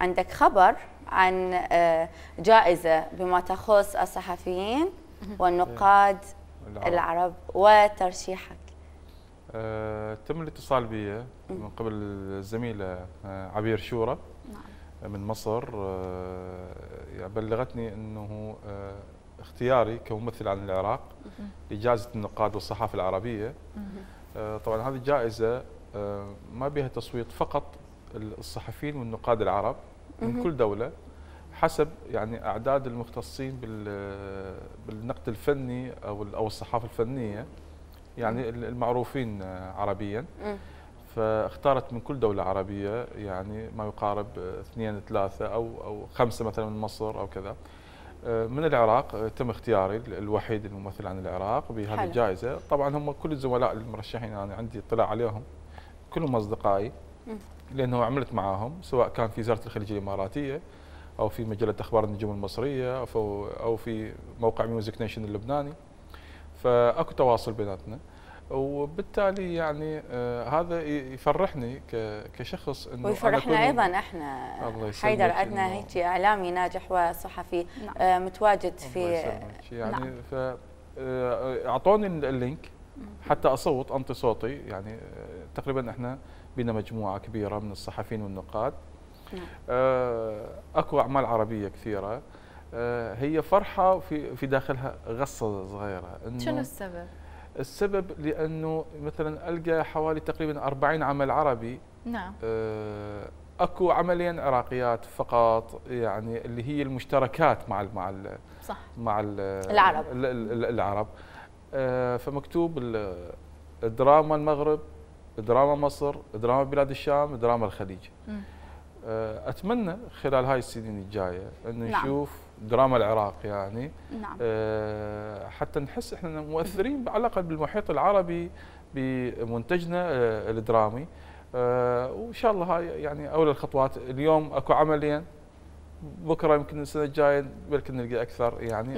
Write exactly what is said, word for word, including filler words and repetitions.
عندك خبر عن جائزة بما تخص الصحفيين والنقاد العرب وترشيحك. أه تم الاتصال بي من قبل الزميلة عبير شورى من مصر. أه بلغتني أنه أه اختياري كممثل عن العراق لجائزة النقاد والصحافة العربية. أه طبعا هذه الجائزة أه ما بها تصويت فقط الصحفيين والنقاد العرب من كل دولة حسب يعني أعداد المختصين بالنقد الفني أو أو الصحافة الفنية، يعني المعروفين عربيا. فاختارت من كل دولة عربية يعني ما يقارب اثنين ثلاثة أو أو خمسة مثلا من مصر أو كذا. من العراق تم اختياري الوحيد الممثل عن العراق بهذه الجائزة. طبعا هم كل الزملاء المرشحين أنا عندي اطلاع عليهم، كلهم أصدقائي لأنه عملت معاهم سواء كان في وزارة الخليج الإماراتية أو في مجلة أخبار النجوم المصرية أو أو في موقع ميوزك نيشن اللبناني. فأكو تواصل بيناتنا، وبالتالي يعني آه هذا يفرحني كشخص انه ويفرحنا ايضا احنا حيدر عندنا هيك اعلامي ناجح وصحفي نعم. آه متواجد في يعني نعم. فاعطوني اللينك حتى اصوت انطي صوتي. يعني تقريبا احنا بنا مجموعه كبيره من الصحفيين والنقاد. نعم. آه اكو اعمال عربيه كثيره. آه هي فرحه في في داخلها غصه صغيره. انه شنو السبب؟ السبب لانه مثلا القى حوالي تقريبا أربعين عمل عربي. نعم. آه اكو عملين عراقيات فقط، يعني اللي هي المشتركات مع ال مع ال صح مع ال العرب العرب. آه فمكتوب دراما المغرب، دراما مصر، دراما بلاد الشام، دراما الخليج. م. آه اتمنى خلال هاي السنين الجايه انه نعم. نشوف دراما العراق يعني. نعم. آه حتى نحس احنا مؤثرين على الاقل بالمحيط العربي بمنتجنا آه الدرامي. آه وان شاء الله هاي يعني اول الخطوات. اليوم اكو عملين، بكره يمكن السنه الجايه بلكن نلقى اكثر يعني.